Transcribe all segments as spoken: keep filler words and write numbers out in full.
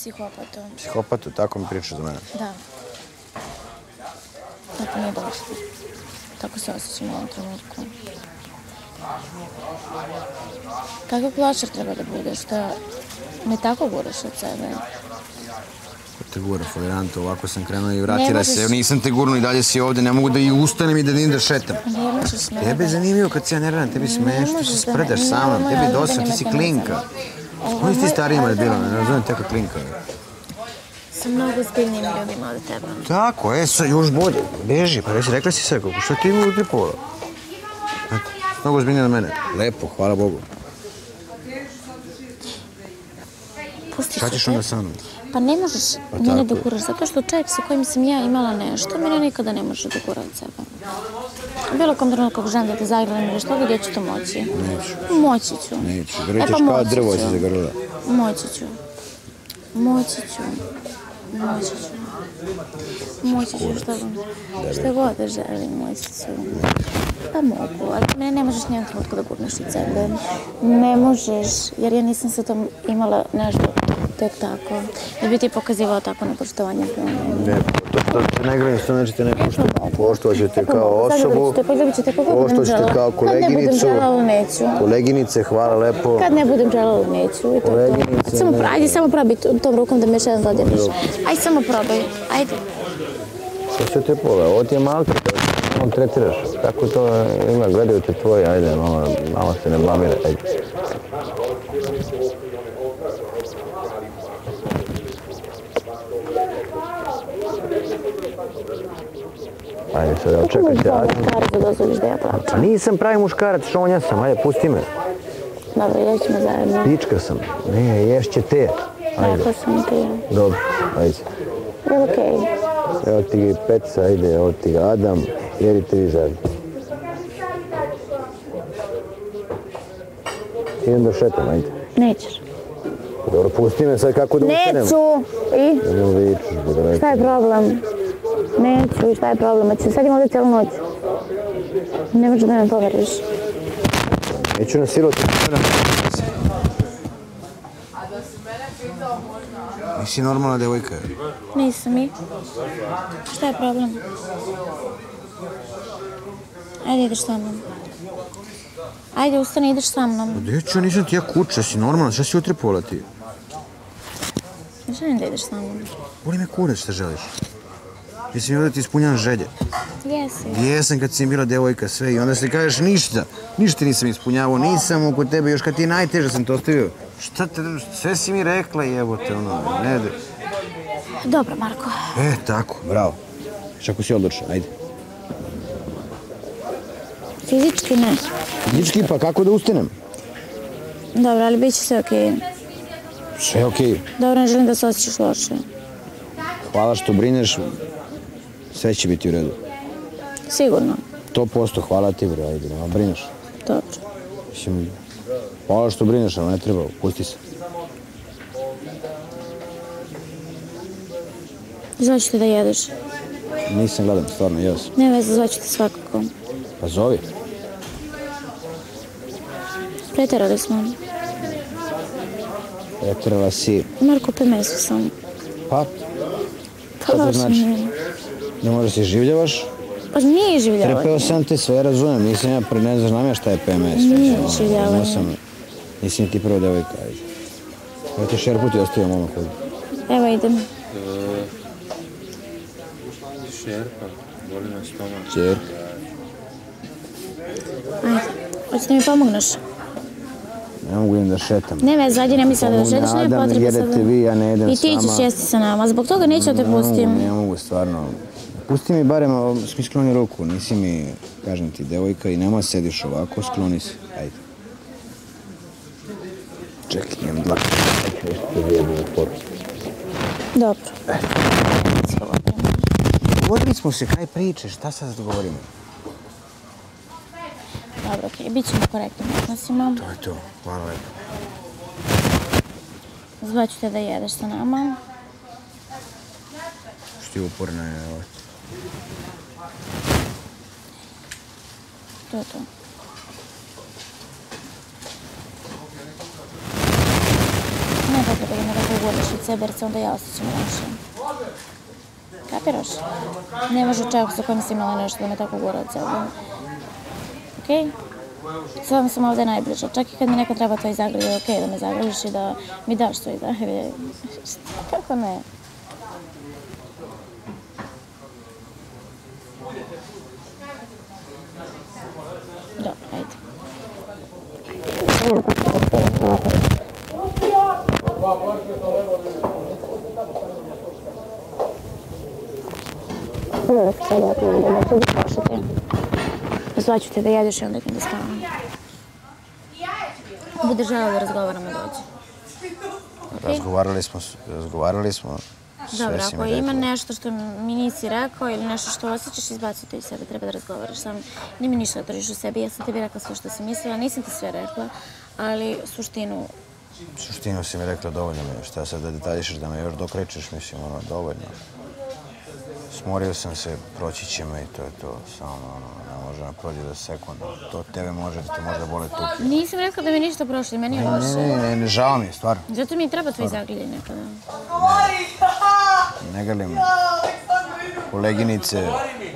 psihopatom. Psihopatu, tako mi priča za mene. Da. Tako nije došlo. Tako se osjećam u ovom trenutku. Kakav plaćar treba da budeš, da me tako guraš od sebe? Te gura, foliranto, ovako sam krenuo i vratila se. Nisam te gurno i dalje si ovde, ne mogu da i ustanem i da idem da šetam. Ne možeš me. Tebe je zanimljivo kad se ja ne radim, tebi smešno, ti se sprdaš sa mnom, tebi je dosta, ti si klinka. Koji si ti starijima je bila, ne razumijem teka klinka. Sa mnogo zbiljnijim ljudima od tebe. Tako, e, sad još bolje, beži, pa reći, rekla si sve, kako, što ti ima u tri pola? Mnogo zbiljnije od mene, lepo, hvala Bogu. Pustiš Šta ćeš onda sa mnom? Pa ne možeš mene da guraš, zato što čovjek sa kojim sam ja imala nešto, mene nikada ne može da gura od sebe. U bilo kom trenutku ako želim da te zagrlim ili što god, ja ću to moći. Neću. Moći ću. Neću, grlićeš kao drvo si zagrlila. Moći ću. Moći ću. Moći ću. Moći ću što, što god da želim, moći ću. Pa mogu, ali mene ne možeš nijednom trenutku da gurneš od sebe. Ne možeš, jer ja nisam sa tom imala nešto tek tako. Da bi ti pokazivao tako nepoštovanje. Ne, to te ne gledam, što neće te ne poštovati. Poštovat ću te kao osobu, poštovat ću te kao koleginicu. Koleginice, hvala lepo. Kad ne budem želala, neću. Ajde, samo probaj tom rukom da me još jedan dodiriš. Ajde, samo probaj, ajde. Što se te pola, ovo ti je malka, malo tretiraš. Kako to ima, gledaju te tvoji, ajde, malo se ne blamiraj, ajde. Ajde, sad, evo, čekaj te, ajde. Pa nisam pravi muškarac, šonja sam, ajde, pusti me. Dobro, ješćemo zajedno. Pička sam. Ne, ješće te. Ajde. Rekla sam ti. Dobro, ajde. Je okej. Evo ti Peca, ajde, evo ti Adam, jedite vi zajedno. Idem da šetam, ajde. Nećeš. Dobro, pusti me sad kako da ustanem. Neću! I? Ne vičeš, bude Šta je problem? Neću, i šta je problem? Sad imam ovdje cijelu noć. Ne možeš da me poveriš. Neću na silu ti da me Nisi normalna devojka. Nisam i. Šta je problem? Ajde, ideš sa mnom. Ajde, ustani, ideš sa mnom. Gdje ću, nisam ti ja kuća, si normalna, šta si utripovala ti? Želim da ideš sa mnom. Boli me kurac šta želiš. Jesi mi ovdje ti ispunjavam želje. Jesi. Jesam kad si bila devojka sve i onda se kažeš ništa. Ništa nisam ispunjavao, nisam oko tebe, još kad ti je najteže sam to ostavio. Šta te, sve si mi rekla jebote, ono, ne da... Dobro, Marko. E, tako, bravo. Šako si odlučna, ajde. Fizički ne. Fizički, pa kako da ustanem? Dobro, ali bit će sve okej. Sve je okej. Dobro, ne želim da se osjećaš loše. Hvala što brineš, sve će biti u redu. Sigurno. sto posto, hvala ti, bre, ajde, nema brineš. Dobro. Mislim, hvala što brineš, ali ne treba, pusti se. Zvaću te da jedeš. Nisam gledam, stvarno, jes. Ne veze, zvaću te svakako. Pa zovi. Preterali smo. Preterala si. Marko, pe meso sam. Pa? Pa baš nije. Ne možda si življavaš? Pa nije življavanje. Trepeo sam te, sve razumijem, nisam ja, ne znaš nam ja šta je P M S. Nije življavanje. Nisi ti prvo devojka, ajde. Evo ti šerpu ti ostavio momak ovdje. Evo idem. Šerpa, boli me stomak. Čerka. Ajde, hoćeš da mi pomogneš? Ne mogu idem da šetam. Ne veze, ajde, nemoj sada da šetaš, nema potrebe sada. Jedete vi, ja ne jedem sama. I ti ćeš jesti sa nama, zbog toga neću da te pustim. Ne mogu, ne mogu, stvarno. Pusti mi barem, mi skloni ruku, nisi mi, kažem ti, devojka i nema sediš ovako, skloni se, ajde. Čekaj, imam dlaka. Dobro. Govorili smo se, kaj priče, šta sad govorimo? Dobro, okej, bit ćemo korektni odnosima. To je to, hvala lepo. Zvaću te da jedeš sa nama. Što ti uporna je ovo? To je to. Ne potrebe da me tako guraš od sebe jer se onda ja osjećam loše. Kapiraš? Ne može čovjek sa kojim si imala nešto da me tako gura od sebe. Okej? Sve vam sam ovdje najbliža. Čak i kad mi neko treba tvoj zagrlje, je okej da me zagrliš i da mi daš tvoj zagrlje. Kako ne? Dobro, ajde. Uvijek sad ja tu da tu slušati. Zvaću te da jedeš i onda idem da spavam. Bude želeo da razgovaramo dođe. Razgovarali smo, razgovarali smo. Dobro, ako ima nešto što mi nisi rekao ili nešto što osjećaš, izbaci to iz sebe, treba da razgovaraš. Sam, nije mi ništa da držiš u sebi, ja sam tebi rekla sve što sam mislila, nisam ti sve rekla, ali suštinu... Suštinu si mi rekla dovoljno mi, šta sad da detaljišeš, da me još dokrećeš, mislim, ono, dovoljno. Smorio sam se, proći će me i to je to, samo ono, ne može na prođe za sekunda. To tebe može, da te možda bole tuki. Nisam rekla da mi ništa prošlo, meni je loše. Ne, ne, ne, žao mi je, stvarno. Zato mi treba tvoj zagrljaj nekada. Ne galim koleginice.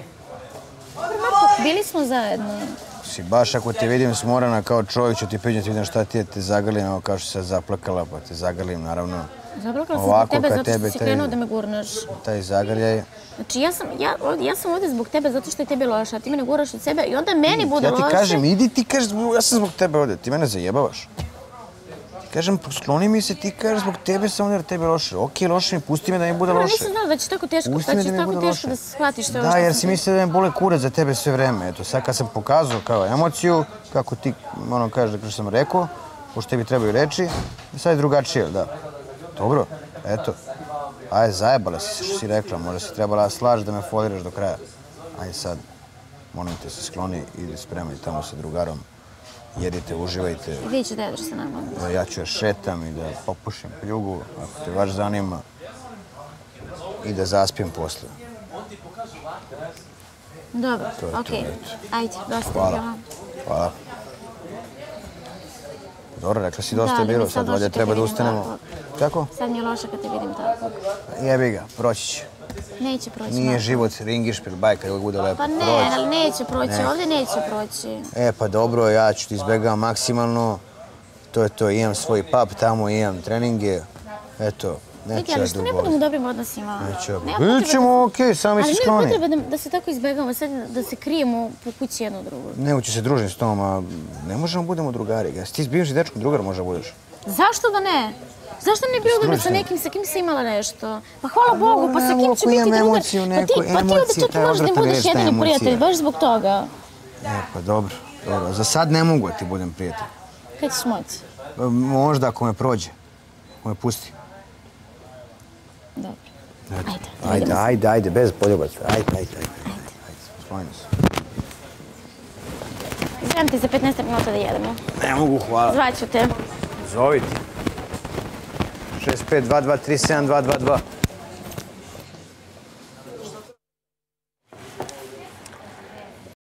Bili smo zajedno. Si baš ako te vidim smorana kao čovjek, ću ti piđem, ti vidim šta ti je, te zagrlim, evo kao što se zaplakala, pa te zagrlim, naravno. Zaplakala sam zbog tebe zato što si krenuo da me gurneš. Taj zagrljaj. Znači, ja sam, ja, ja sam ovdje zbog tebe zato što je tebi loša, a ti mene guraš od sebe i onda meni bude loše. Ja ti kažem, idi ti kažeš, ja sam zbog tebe ovdje, ti mene zajebavaš. Ti kažem, skloni mi se, ti kažeš zbog tebe sam ovdje jer tebe loše. Okej, loše mi, pusti me da mi bude loše. Nisam znala da će tako teško, da će tako teško da se shvatiš sve ovo što sam... Da, jer si mislila da mi bole kurac za tebe sve vreme. Eto, sad kad sam pokazao kao emociju, kako ti, ono kažeš, kako sam rekao, pošto tebi trebaju reći, sad je drugačije, da. Dobro, eto. Ajde, zajebala si se što si rekla, možda si trebala da slažeš da me foliraš do kraja. Ajde sad, molim te se skloni, idi spremaj tamo sa drugarom. Jedite, uživajte. Gdje ću da jedeš sa nama? Ja ću da šetam i da popušim pljugu, ako te baš zanima. I da zaspijem posle. Dobro, okej. Ajde, dosta je bilo. Hvala. Dobro, rekla si dosta je bilo, sad valjda treba da ustanemo. Kako? Sad mi je loše kad te vidim tako. Jebi ga, proći će. Neće proći. Nije život ringišpil, bajka, ili bude lepo. Pa ne, ali neće proći, ovdje neće proći. E, pa dobro, ja ću ti izbjegavam maksimalno. To je to, imam svoj pub tamo, imam treninge. Eto, neću Vidi, ja ali što ne dugo. budemo u dobrim odnosima? Neću ja. Vidjet ćemo, okej, sami si skloni. Ali nema potrebe da se tako izbjegamo, sad da se krijemo po kući jedno drugo. Ne, ću se družiti s tom, a ne možemo budemo drugari. Jesi ti s bivšim dečkom drugar možda budeš? Zašto da ne? Zašto ne bi bilo sa nekim sa kim si imala nešto? Pa hvala Bogu, pa sa kim će biti drugar? Pa ti ovdje čak i možeš da budeš jedini prijatelj, baš zbog toga. E, pa dobro, dobro. Za sad ne mogu da ti budem prijatelj. Kad ćeš moći? Možda ako me prođe, ako me pusti. Dobro. Ajde. Ajde, ajde, ajde, bez poljubaca. Ajde, ajde, ajde. Ajde, spojimo se. Zovem ti za petnaest minuta da jedemo. Ne mogu, hvala. Zvaću te. Zovi ti. šest pet dva dva tri sedam dva dva dva.